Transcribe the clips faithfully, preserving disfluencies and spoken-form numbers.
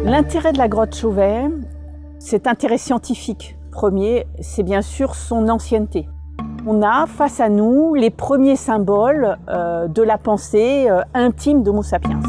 L'intérêt de la grotte Chauvet, cet intérêt scientifique premier, c'est bien sûr son ancienneté. On a face à nous les premiers symboles euh, de la pensée euh, intime d'Homo sapiens.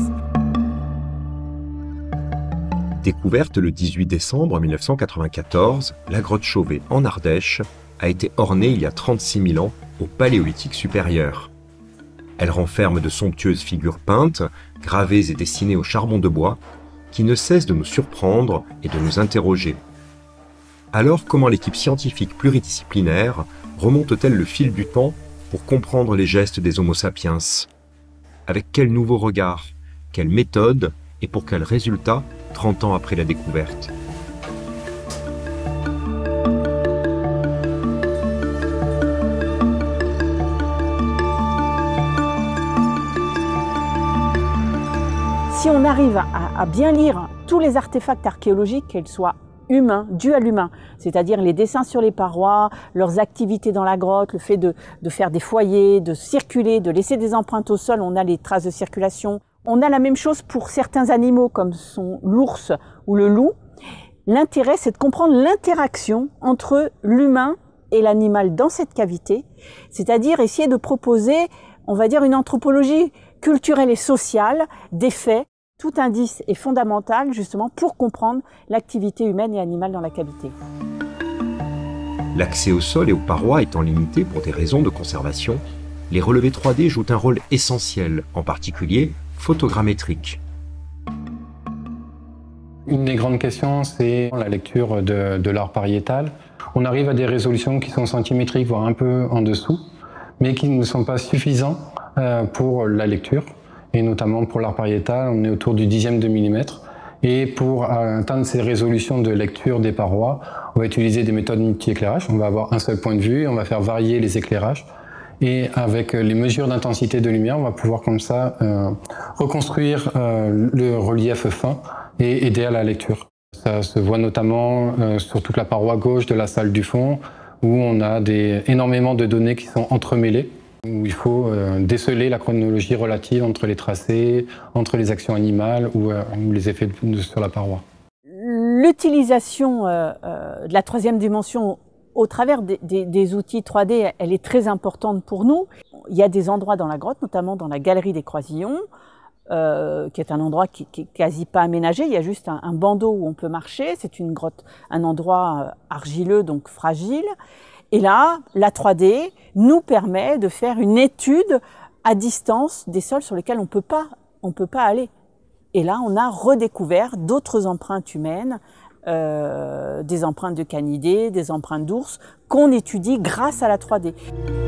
Découverte le dix-huit décembre mille neuf cent quatre-vingt-quatorze, la grotte Chauvet en Ardèche a été ornée il y a trente-six mille ans au Paléolithique supérieur. Elle renferme de somptueuses figures peintes, gravées et dessinées au charbon de bois, qui ne cessent de nous surprendre et de nous interroger. Alors, comment l'équipe scientifique pluridisciplinaire remonte-t-elle le fil du temps pour comprendre les gestes des Homo sapiens? Avec quel nouveau regard, quelle méthode et pour quels résultats trente ans après la découverte? Si on arrive à, à bien lire tous les artefacts archéologiques, qu'ils soient humains, dus à l'humain, c'est-à-dire les dessins sur les parois, leurs activités dans la grotte, le fait de, de faire des foyers, de circuler, de laisser des empreintes au sol, on a les traces de circulation. On a la même chose pour certains animaux comme sont l'ours ou le loup. L'intérêt, c'est de comprendre l'interaction entre l'humain et l'animal dans cette cavité, c'est-à-dire essayer de proposer, on va dire, une anthropologie culturelle et sociale des faits. Tout indice est fondamental justement pour comprendre l'activité humaine et animale dans la cavité. L'accès au sol et aux parois étant limité pour des raisons de conservation, les relevés trois D jouent un rôle essentiel, en particulier photogrammétrique. Une des grandes questions, c'est la lecture de, de l'art pariétal. On arrive à des résolutions qui sont centimétriques, voire un peu en dessous, mais qui ne sont pas suffisants pour la lecture. Et notamment pour l'art pariétal, on est autour du dixième de millimètre. Et pour atteindre ces résolutions de lecture des parois, on va utiliser des méthodes multi-éclairage. On va avoir un seul point de vue, on va faire varier les éclairages. Et avec les mesures d'intensité de lumière, on va pouvoir comme ça euh, reconstruire euh, le relief fin et aider à la lecture. Ça se voit notamment euh, sur toute la paroi gauche de la salle du fond, où on a des, énormément de données qui sont entremêlées, où il faut euh, déceler la chronologie relative entre les tracés, entre les actions animales ou, euh, ou les effets de, sur la paroi. L'utilisation euh, euh, de la troisième dimension au travers des, des, des outils trois D, elle est très importante pour nous. Il y a des endroits dans la grotte, notamment dans la galerie des Croisillons, euh, qui est un endroit qui n'est quasi pas aménagé. Il y a juste un, un bandeau où on peut marcher. C'est une grotte, un endroit argileux, donc fragile. Et là, la trois D nous permet de faire une étude à distance des sols sur lesquels on peut pas, on peut pas aller. Et là, on a redécouvert d'autres empreintes humaines, euh, des empreintes de canidés, des empreintes d'ours, qu'on étudie grâce à la trois D.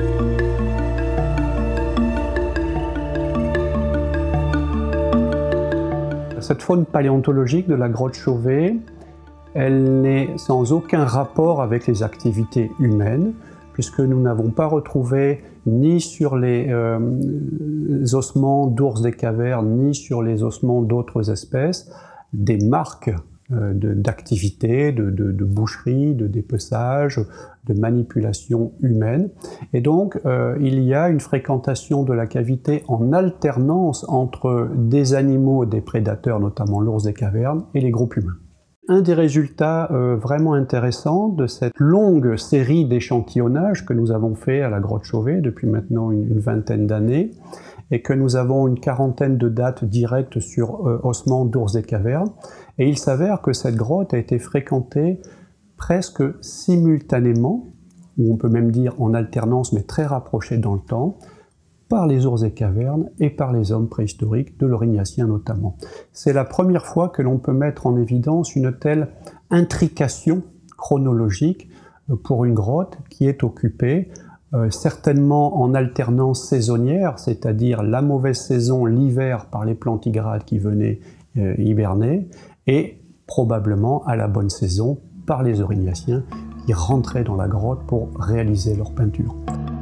Cette faune paléontologique de la grotte Chauvet, elle n'est sans aucun rapport avec les activités humaines, puisque nous n'avons pas retrouvé ni sur les euh, ossements d'ours des cavernes, ni sur les ossements d'autres espèces, des marques euh, d'activité, de, de, de boucherie, de dépeçage, de manipulation humaine. Et donc, euh, il y a une fréquentation de la cavité en alternance entre des animaux, des prédateurs, notamment l'ours des cavernes, et les groupes humains. Un des résultats euh, vraiment intéressants de cette longue série d'échantillonnages que nous avons fait à la grotte Chauvet depuis maintenant une, une vingtaine d'années, et que nous avons une quarantaine de dates directes sur euh, ossements d'ours des cavernes, et il s'avère que cette grotte a été fréquentée presque simultanément, ou on peut même dire en alternance mais très rapprochée dans le temps, par les ours des cavernes et par les hommes préhistoriques, de l'Aurignacien notamment. C'est la première fois que l'on peut mettre en évidence une telle intrication chronologique pour une grotte qui est occupée euh, certainement en alternance saisonnière, c'est-à-dire la mauvaise saison, l'hiver, par les plantigrades qui venaient euh, hiberner, et probablement à la bonne saison par les Aurignaciens qui rentraient dans la grotte pour réaliser leur peinture.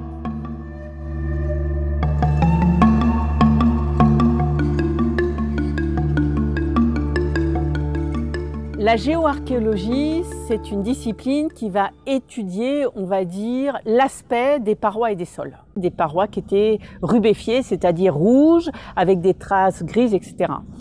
La géoarchéologie, c'est une discipline qui va étudier, on va dire, l'aspect des parois et des sols. Des parois qui étaient rubéfiées, c'est-à-dire rouges, avec des traces grises, et cetera.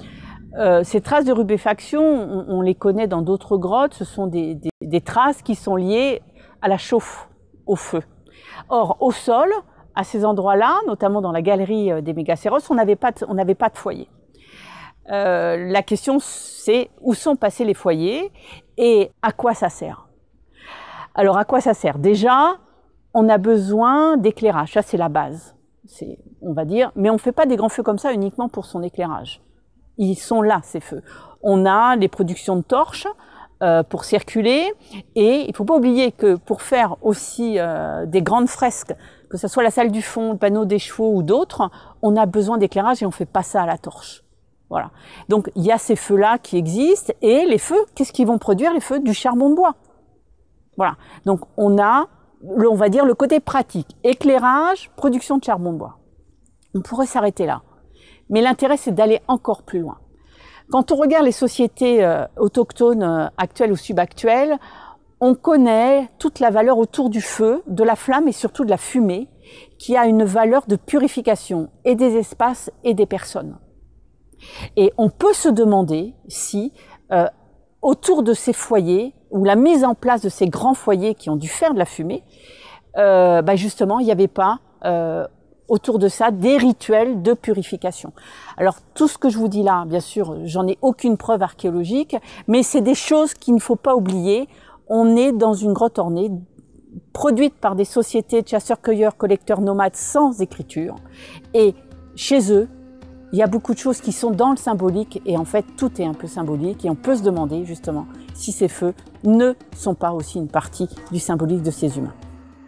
Euh, ces traces de rubéfaction, on, on les connaît dans d'autres grottes, ce sont des, des, des traces qui sont liées à la chauffe, au feu. Or, au sol, à ces endroits-là, notamment dans la galerie des Mégacéros, on n'avait pas, on n'avait pas de foyer. Euh, la question, c'est où sont passés les foyers et à quoi ça sert? Alors, à quoi ça sert? Déjà, on a besoin d'éclairage, ça c'est la base, c'est, on va dire, mais on ne fait pas des grands feux comme ça uniquement pour son éclairage. Ils sont là, ces feux. On a des productions de torches euh, pour circuler et il ne faut pas oublier que pour faire aussi euh, des grandes fresques, que ce soit la salle du fond, le panneau des chevaux ou d'autres, on a besoin d'éclairage et on ne fait pas ça à la torche. Voilà. Donc il y a ces feux-là qui existent et les feux, qu'est-ce qu'ils vont produire? Les feux du charbon de bois. Voilà. Donc on a, on va dire, le côté pratique. Éclairage, production de charbon de bois. On pourrait s'arrêter là. Mais l'intérêt, c'est d'aller encore plus loin. Quand on regarde les sociétés euh, autochtones euh, actuelles ou subactuelles, on connaît toute la valeur autour du feu, de la flamme et surtout de la fumée, qui a une valeur de purification et des espaces et des personnes. Et on peut se demander si, euh, autour de ces foyers, ou la mise en place de ces grands foyers qui ont dû faire de la fumée, euh, bah justement, il n'y avait pas euh, autour de ça des rituels de purification. Alors tout ce que je vous dis là, bien sûr, j'en ai aucune preuve archéologique, mais c'est des choses qu'il ne faut pas oublier. On est dans une grotte ornée, produite par des sociétés de chasseurs-cueilleurs, collecteurs nomades sans écriture. Et chez eux, il y a beaucoup de choses qui sont dans le symbolique et en fait tout est un peu symbolique et on peut se demander justement si ces feux ne sont pas aussi une partie du symbolique de ces humains.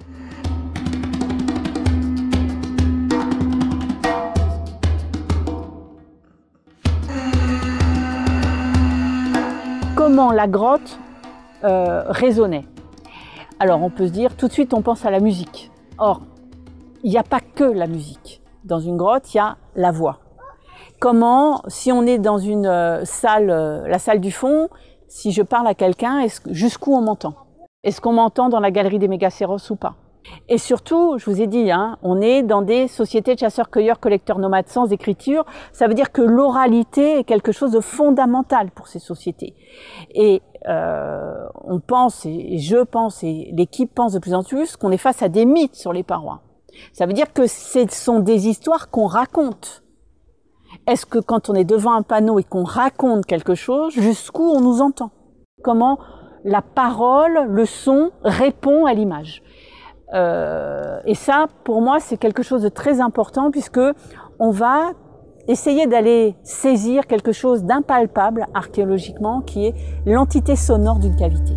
Comment la grotte euh, résonnait? Alors on peut se dire tout de suite on pense à la musique. Or, il n'y a pas que la musique. Dans une grotte, il y a la voix. Comment, si on est dans une euh, salle, euh, la salle du fond, si je parle à quelqu'un, jusqu'où on m'entend? Est-ce qu'on m'entend dans la galerie des Mégacéros ou pas? Et surtout, je vous ai dit, hein, on est dans des sociétés de chasseurs-cueilleurs, collecteurs nomades sans écriture. Ça veut dire que l'oralité est quelque chose de fondamental pour ces sociétés. Et euh, on pense, et je pense, et l'équipe pense de plus en plus, qu'on est face à des mythes sur les parois. Ça veut dire que ce sont des histoires qu'on raconte. Est-ce que quand on est devant un panneau et qu'on raconte quelque chose, jusqu'où on nous entend? Comment la parole, le son répond à l'image? euh, Et ça, pour moi, c'est quelque chose de très important puisque on va essayer d'aller saisir quelque chose d'impalpable archéologiquement qui est l'entité sonore d'une cavité.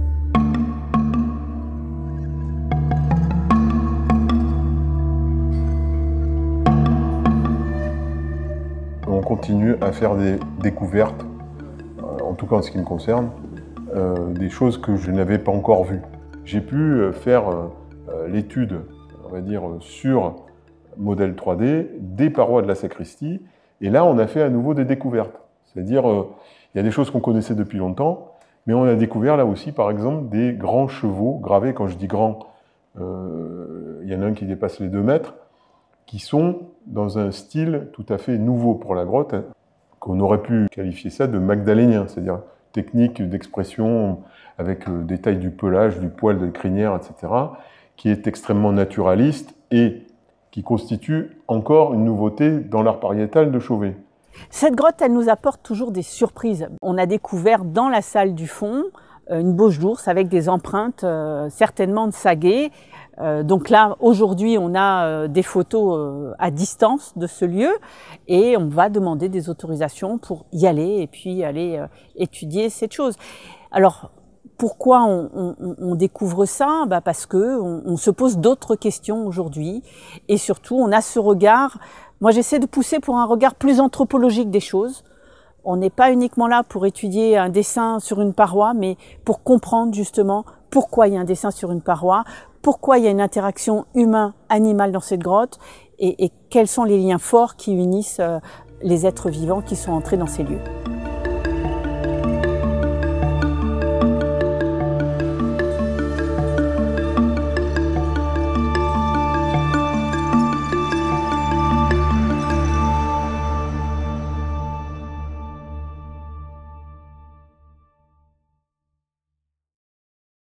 On continue à faire des découvertes, en tout cas en ce qui me concerne, euh, des choses que je n'avais pas encore vues. J'ai pu faire euh, l'étude, on va dire, sur modèle trois D des parois de la sacristie, et là on a fait à nouveau des découvertes. C'est-à-dire, euh, il y a des choses qu'on connaissait depuis longtemps, mais on a découvert là aussi, par exemple, des grands chevaux gravés. Quand je dis grands, euh, il y en a un qui dépasse les deux mètres, qui sont dans un style tout à fait nouveau pour la grotte, hein, qu'on aurait pu qualifier ça de magdalénien, c'est-à-dire technique d'expression avec le détail du pelage, du poil de crinière, et cetera, qui est extrêmement naturaliste et qui constitue encore une nouveauté dans l'art pariétal de Chauvet. Cette grotte, elle nous apporte toujours des surprises. On a découvert dans la salle du fond une bauche d'ours avec des empreintes euh, certainement de saguet. Euh, donc là, aujourd'hui, on a euh, des photos euh, à distance de ce lieu et on va demander des autorisations pour y aller et puis aller euh, étudier cette chose. Alors, pourquoi on, on, on découvre ça? Bah parce que on, on se pose d'autres questions aujourd'hui et surtout, on a ce regard. Moi, j'essaie de pousser pour un regard plus anthropologique des choses. On n'est pas uniquement là pour étudier un dessin sur une paroi, mais pour comprendre justement pourquoi il y a un dessin sur une paroi, pourquoi il y a une interaction humain-animal dans cette grotte et, et quels sont les liens forts qui unissent les êtres vivants qui sont entrés dans ces lieux.